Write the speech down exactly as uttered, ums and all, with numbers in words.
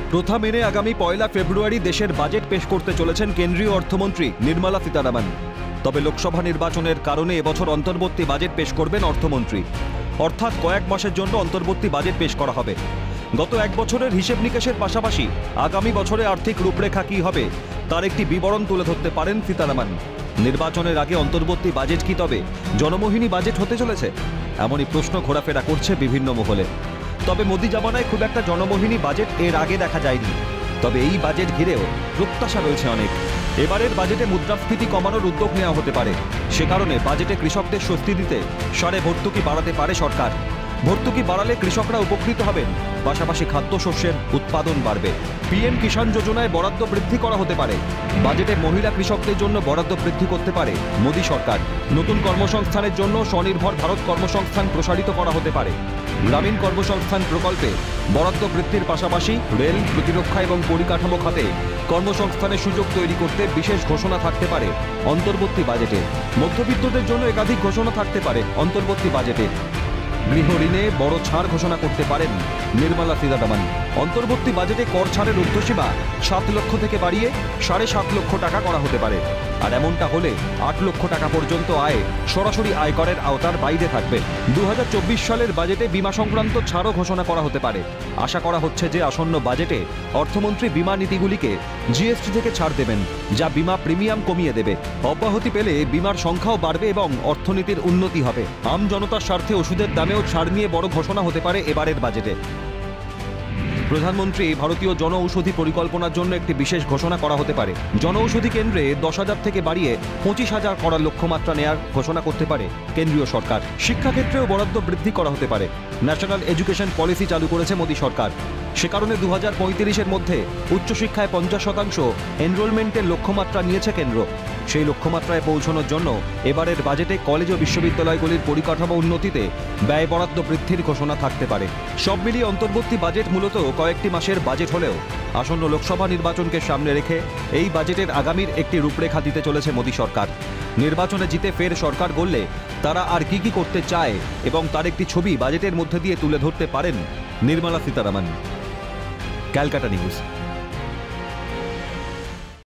প্রথা মেনে আগামী পয়লা ফেব্রুয়ারি দেশের বাজেট পেশ করতে চলেছেন কেন্দ্রীয় অর্থমন্ত্রী নির্মলা সীতারামন। তবে লোকসভা নির্বাচনের কারণে এবছর অন্তর্বর্তী বাজেট পেশ করবেন অর্থমন্ত্রী, অর্থাৎ কয়েক মাসের জন্য অন্তর্বর্তী বাজেট পেশ করা হবে। গত এক বছরের হিসেব নিকেশের পাশাপাশি আগামী বছরে আর্থিক রূপরেখা কী হবে তার একটি বিবরণ তুলে ধরতে পারেন সীতারামন। নির্বাচনের আগে অন্তর্বর্তী বাজেট কি তবে জনমোহিনী বাজেট হতে চলেছে? এমনই প্রশ্ন ঘোরাফেরা করছে বিভিন্ন মহলে। তবে মোদি জামানায় খুব একটা জনমোহিনী বাজেট এর আগে দেখা যায়নি। তবে এই বাজেট ঘিরেও প্রত্যাশা রয়েছে অনেক। এবারের বাজেটে মুদ্রাস্ফীতি কমানোর উদ্যোগ নেওয়া হতে পারে। সে কারণে বাজেটে কৃষকদের স্বস্তি দিতে সারে ভর্তুকি বাড়াতে পারে সরকার। ভর্তুকি বাড়ালে কৃষকরা উপকৃত হবেন, পাশাপাশি খাদ্যশস্যের উৎপাদন বাড়বে। পিএম কিষাণ যোজনায় বরাদ্দ বৃদ্ধি করা হতে পারে। বাজেটে মহিলা কৃষকদের জন্য বরাদ্দ বৃদ্ধি করতে পারে মোদী সরকার। নতুন কর্মসংস্থানের জন্য স্বনির্ভর ভারত কর্মসংস্থান প্রসারিত করা হতে পারে। গ্রামীণ কর্মসংস্থান প্রকল্পে বরাদ্দ বৃদ্ধির পাশাপাশি রেল, প্রতিরক্ষা এবং পরিকাঠামো খাতে কর্মসংস্থানের সুযোগ তৈরি করতে বিশেষ ঘোষণা থাকতে পারে অন্তর্বর্তী বাজেটে। মধ্যবিত্তদের জন্য একাধিক ঘোষণা থাকতে পারে অন্তর্বর্তী বাজেটে। গৃহ ঋণে বড় ছাড় ঘোষণা করতে পারেন নির্মলা সীতারামন। অন্তর্বর্তী বাজেটে কর ছাড়ের ঊর্ধ্বসীমা সাত লক্ষ থেকে বাড়িয়ে সাড়ে সাত লক্ষ টাকা করা হতে পারে। আর এমনটা হলে আট লক্ষ টাকা পর্যন্ত আয় সরাসরি আয়করের আওতার বাইরে থাকবে। দু হাজার চব্বিশ সালের বাজেটে বিমা সংক্রান্ত ছাড়ও ঘোষণা করা হতে পারে। আশা করা হচ্ছে যে আসন্ন বাজেটে অর্থমন্ত্রী বিমা নীতিগুলিকে জিএসটি থেকে ছাড় দেবেন, যা বিমা প্রিমিয়াম কমিয়ে দেবে। অব্যাহতি পেলে বিমার সংখ্যাও বাড়বে এবং অর্থনীতির উন্নতি হবে। আম জনতার স্বার্থে ওষুধের দামেও ছাড় নিয়ে বড় ঘোষণা হতে পারে এবারের বাজেটে। প্রধানমন্ত্রী ভারতীয় জনঔষধি পরিকল্পনার জন্য একটি বিশেষ ঘোষণা করা হতে পারে। জনঔষধি কেন্দ্রে দশ হাজার থেকে বাড়িয়ে পঁচিশ হাজার করার লক্ষ্যমাত্রা নেয়ার ঘোষণা করতে পারে কেন্দ্রীয় সরকার। শিক্ষাক্ষেত্রেও বরাদ্দ বৃদ্ধি করা হতে পারে। ন্যাশনাল এডুকেশন পলিসি চালু করেছে মোদী সরকার। সে কারণে দু হাজার পঁয়ত্রিশের মধ্যে উচ্চশিক্ষায় পঞ্চাশ শতাংশ এনরোলমেন্টের লক্ষ্যমাত্রা নিয়েছে কেন্দ্র। সেই লক্ষ্যমাত্রায় পৌঁছানোর জন্য এবারের বাজেটে কলেজ ও বিশ্ববিদ্যালয়গুলির পরিকাঠামো উন্নতিতে ব্যয় বরাদ্দ বৃদ্ধির ঘোষণা থাকতে পারে। সব মিলিয়ে অন্তর্বর্তী বাজেট মূলত কয়েকটি মাসের বাজেট হলেও আসন্ন লোকসভা নির্বাচনকে সামনে রেখে এই বাজেটের আগামীর একটি রূপরেখা দিতে চলেছে মোদী সরকার। নির্বাচনে জিতে ফের সরকার গড়লে তারা আর কি কি করতে চায় এবং তার একটি ছবি বাজেটের মধ্যে দিয়ে তুলে ধরতে পারেন নির্মলা সীতারামন। ক্যালকাটা নিউজ।